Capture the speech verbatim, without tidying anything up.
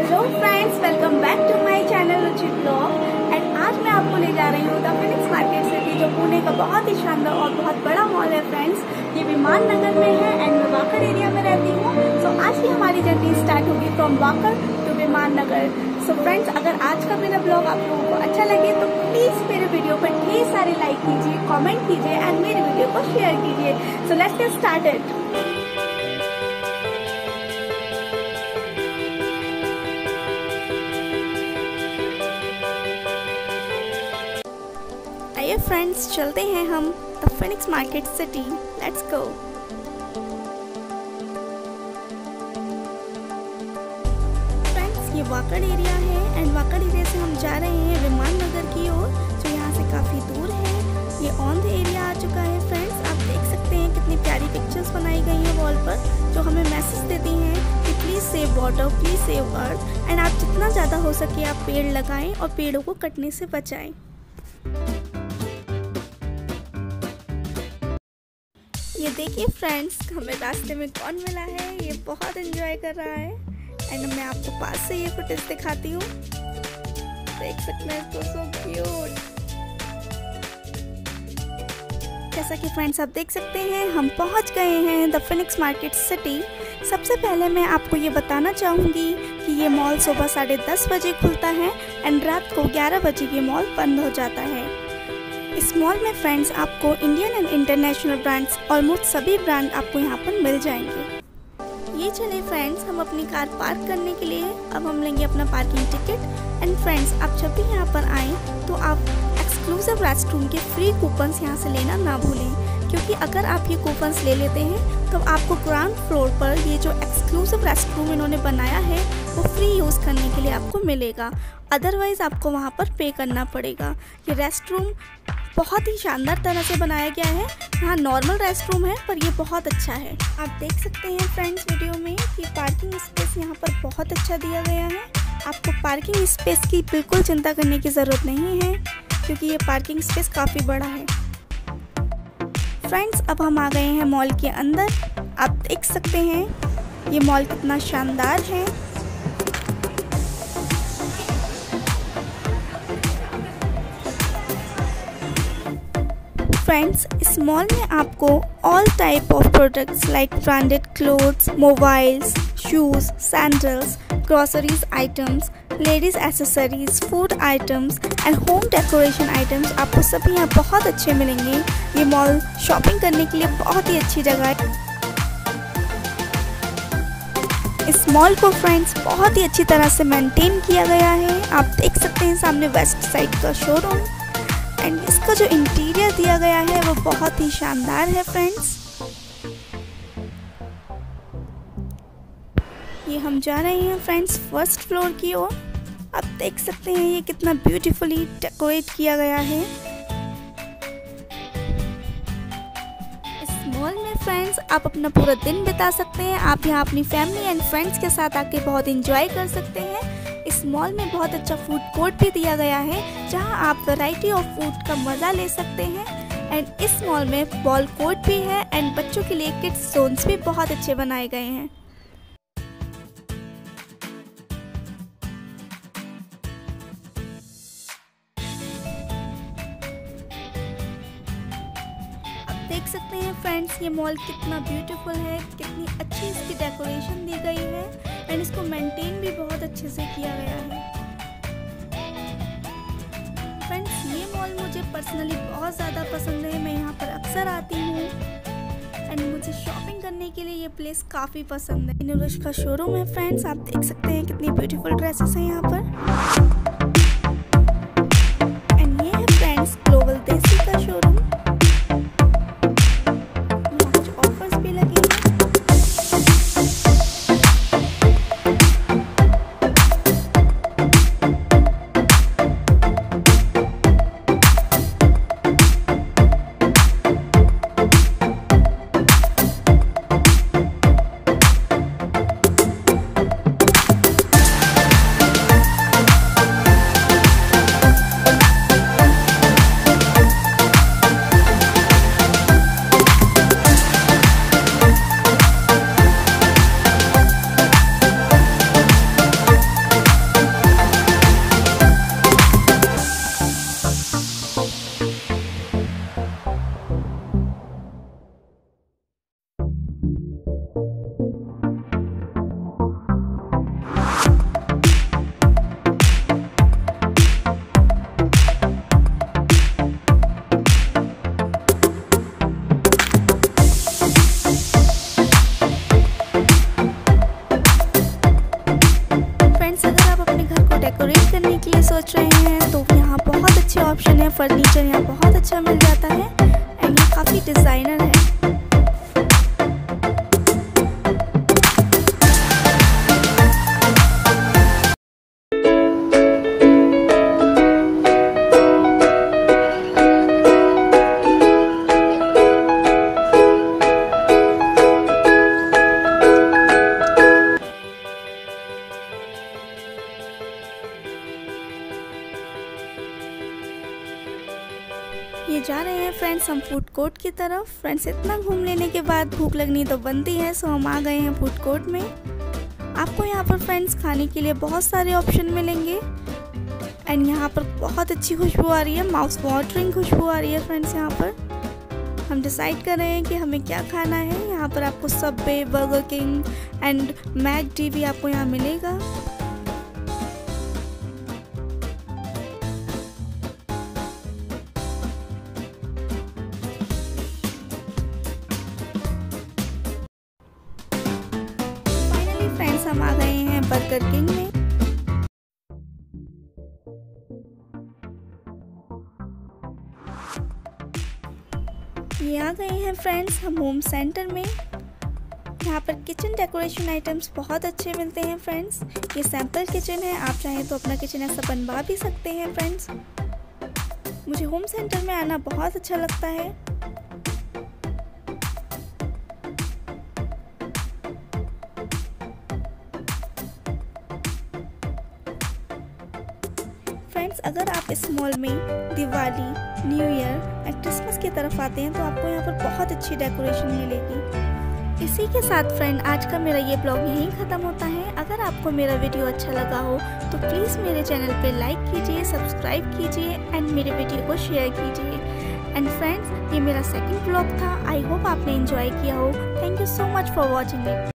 Hello friends, welcome back to my channel Ruchi blog. And आज मैं आपको ले जा रही हूँ द फिनिक्स मार्केट सिटी, जो पुणे का बहुत ही शानदार और बहुत बड़ा मॉल है फ्रेंड्स। ये विमान नगर में है एंड मैं वाकड़ एरिया में रहती हूँ। सो so, आज की हमारी जर्नी स्टार्ट होगी from Wakad to Viman Nagar. So friends, अगर आज का मेरा ब्लॉग आप लोगों को अच्छा लगे तो प्लीज मेरे वीडियो पर ढेर सारे लाइक कीजिए, कमेंट कीजिए एंड मेरे वीडियो को शेयर कीजिए। So let's get started. आइए फ्रेंड्स, चलते हैं हम the Phoenix Market City. Let's go. Friends, ये वाकड़ एरिया है एंड वाकड़ एरिया से हम जा रहे हैं विमान नगर की ओर, जो यहाँ से काफ़ी दूर है। ये ऑन द एरिया आ चुका है फ्रेंड्स। आप देख सकते हैं कितनी प्यारी पिक्चर्स बनाई गई हैं वॉल पर, जो हमें मैसेज देती हैं कि please save water, please save earth. And आप जितना ज़्यादा हो सके आप पेड़ लगाएं और पेड़ों को कटने से बचाएं। ये देखिए फ्रेंड्स, हमें रास्ते में कौन मिला है। ये बहुत एंजॉय कर रहा है एंड मैं आपको पास से ये फुटेज दिखाती हूँ। देख सकते हैं, तो सो क्यूट। जैसा कि फ्रेंड्स आप देख सकते हैं, हम पहुंच गए हैं द फिनिक्स मार्केट सिटी। सबसे पहले मैं आपको ये बताना चाहूँगी कि ये मॉल सुबह साढ़े दस बजे खुलता है एंड रात को ग्यारह बजे ये मॉल बंद हो जाता है। इस मॉल में फ्रेंड्स आपको Indian and international brands almost सभी ब्रांड आपको यहाँ पर मिल जाएंगे। ये चले फ्रेंड्स, हम अपनी कार पार्क करने के लिए अब हम लेंगे अपना पार्किंग टिकट। एंड फ्रेंड्स, आप जब भी यहाँ पर आएँ तो आप एक्सक्लूसिव रेस्टरूम के फ्री कूपन्स यहाँ से लेना ना भूलें, क्योंकि अगर आप ये कूपन्स ले लेते हैं तो आपको ग्राउंड फ्लोर पर ये जो एक्सक्लूसिव रेस्टरूम इन्होंने बनाया है वो फ्री यूज़ करने के लिए आपको मिलेगा। अदरवाइज़ आपको वहाँ पर पे करना पड़ेगा। ये रेस्टरूम बहुत ही शानदार तरह से बनाया गया है। यहाँ नॉर्मल रेस्टरूम है पर ये बहुत अच्छा है। आप देख सकते हैं फ्रेंड्स वीडियो में कि पार्किंग स्पेस यहाँ पर बहुत अच्छा दिया गया है। आपको पार्किंग स्पेस की बिल्कुल चिंता करने की ज़रूरत नहीं है, क्योंकि ये पार्किंग स्पेस काफ़ी बड़ा है। फ्रेंड्स, अब हम आ गए हैं मॉल के अंदर। आप देख सकते हैं ये मॉल कितना शानदार है। फ्रेंड्स, इस मॉल में आपको all type of products like branded clothes, mobiles, shoes, sandals, groceries items, ladies accessories, food items and home decoration items आपको सभी यहाँ बहुत अच्छे मिलेंगे। ये मॉल शॉपिंग करने के लिए बहुत ही अच्छी जगह है। इस मॉल को फ्रेंड्स बहुत ही अच्छी तरह से मेंटेन किया गया है। आप देख सकते हैं सामने वेस्ट साइड का शोरूम एंड इसका जो इंटीरियर दिया गया है वो बहुत ही शानदार है फ्रेंड्स। ये हम जा रहे हैं फ्रेंड्स फर्स्ट फ्लोर की ओर। आप देख सकते हैं ये कितना ब्यूटीफुली डेकोरेट किया गया है। इस मॉल में फ्रेंड्स आप अपना पूरा दिन बिता सकते हैं। आप यहाँ अपनी फैमिली एंड फ्रेंड्स के साथ आके बहुत एंजॉय कर सकते हैं। इस मॉल में बहुत अच्छा फूड कोर्ट भी दिया गया है, जहां आप वैरायटी ऑफ फूड का मज़ा ले सकते हैं। एंड इस मॉल में बॉल कोर्ट भी है एंड बच्चों के लिए किड्स जोन्स भी बहुत अच्छे बनाए गए हैं। आप देख सकते हैं फ्रेंड्स ये मॉल कितना ब्यूटीफुल है, कितनी अच्छी इसकी डेकोरेशन दी गई है एंड इसको मेंटेन भी बहुत अच्छे से किया गया है। फ्रेंड्स, ये मॉल मुझे पर्सनली बहुत ज़्यादा पसंद है। मैं यहाँ पर अक्सर आती हूँ एंड मुझे शॉपिंग करने के लिए ये प्लेस काफ़ी पसंद है। इनोरुश का शोरूम है फ्रेंड्स। आप देख सकते हैं कितनी ब्यूटीफुल ड्रेसेस हैं यहाँ पर। एंड ये है फ्रेंड्स ग्लोबल देसी का शोरूम। डेकोरेट करने के लिए सोच रहे हैं तो यहाँ बहुत अच्छे ऑप्शन है। फर्नीचर यहाँ बहुत अच्छा मिल जाता है एंड ये काफ़ी डिज़ाइनर है। ये जा रहे हैं फ्रेंड्स हम फूड कोर्ट की तरफ। फ्रेंड्स इतना घूम लेने के बाद भूख लगनी तो बनती है, सो हम आ गए हैं फूड कोर्ट में। आपको यहाँ पर फ्रेंड्स खाने के लिए बहुत सारे ऑप्शन मिलेंगे एंड यहाँ पर बहुत अच्छी खुशबू आ रही है, माउथ वाटरिंग खुशबू आ रही है फ्रेंड्स। यहाँ पर हम डिसाइड कर रहे हैं कि हमें क्या खाना है। यहाँ पर आपको Subway, Burger King and McD भी आपको यहाँ मिलेगा। फ्रेंड्स हम आ गए हैं बर्गर किंग में। ये आ गए हैं फ्रेंड्स हम होम सेंटर में। यहाँ पर किचन डेकोरेशन आइटम्स बहुत अच्छे मिलते हैं फ्रेंड्स। ये सैम्पल किचन है, आप चाहें तो अपना किचन ऐसा बनवा भी सकते हैं फ्रेंड्स। मुझे होम सेंटर में आना बहुत अच्छा लगता है। फ्रेंड्स अगर आप इस मॉल में Diwali, new year and Christmas की तरफ आते हैं तो आपको यहाँ पर बहुत अच्छी डेकोरेशन मिलेगी। इसी के साथ फ्रेंड आज का मेरा ये ब्लॉग यहीं ख़त्म होता है। अगर आपको मेरा वीडियो अच्छा लगा हो तो प्लीज़ मेरे चैनल पे लाइक कीजिए, सब्सक्राइब कीजिए एंड मेरे वीडियो को शेयर कीजिए। एंड फ्रेंड्स ये मेरा सेकंड ब्लॉग था। आई होप आपने एंजॉय किया हो। Thank you so much for watching it.